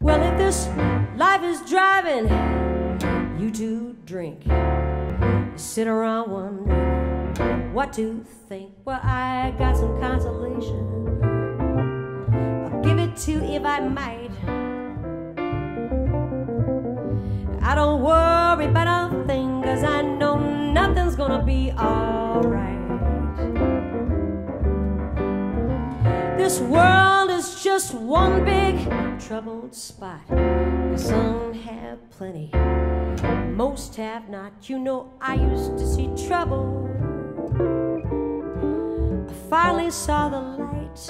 Well, if this life is driving you to drink, you sit around wondering what to think. Well, I got some consolation. I'll give it to you if I might. I don't worry about a thing, 'cause I know nothing's gonna be alright. This world is just one big troubled spot. Some have plenty, most have not. You know, I used to see trouble. I finally saw the light.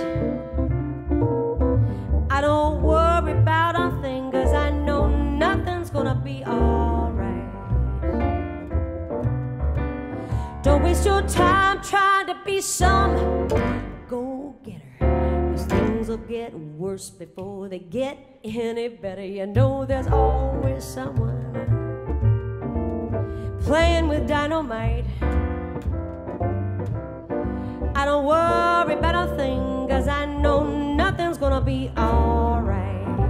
I don't worry about a thing, 'cause I know nothing's gonna be alright. Don't waste your time trying to be some go-getter, 'cause things will get worse before they get any better. You know there's always someone playing with dynamite. I don't worry about a thing, 'cause I know nothing's gonna be alright.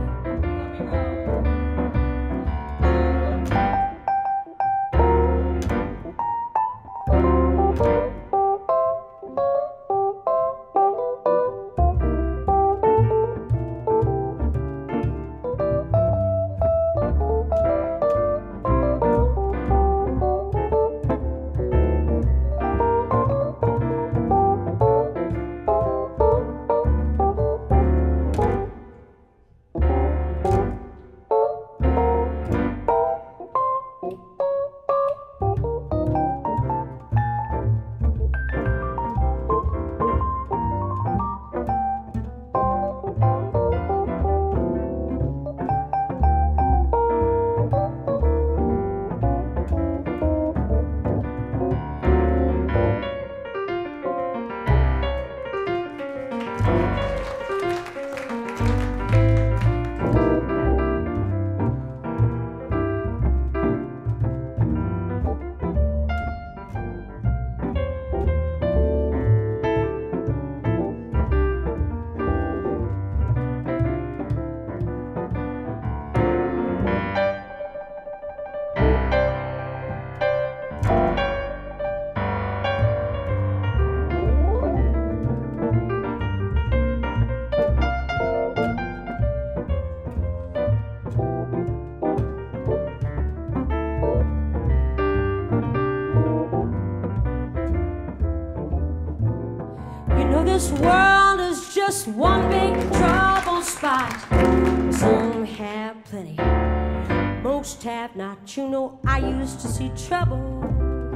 This world is just one big trouble spot. Some have plenty, most have not. You know, I used to see trouble.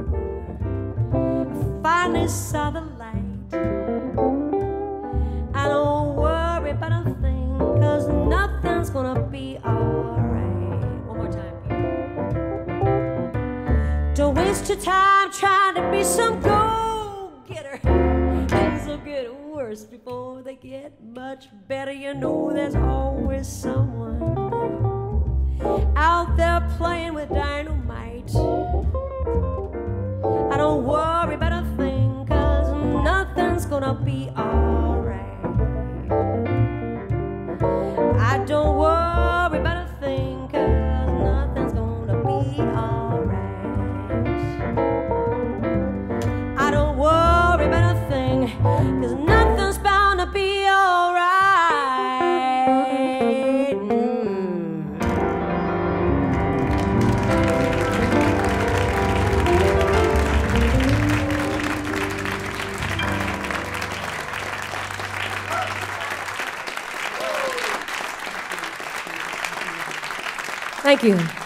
I finally saw the light. I don't worry about a thing, 'cause nothing's gonna be alright. One more time, people. Don't waste your time trying to be some go-getter. Things will get worse before they get much better. You know there's always someone out there playing with dynamite. I don't worry about a thing, 'cause nothing's gonna be alright. I don't worry about a thing, 'cause nothing's gonna be alright. I don't worry about a thing, 'cause nothing's bound to be alright. Thank you.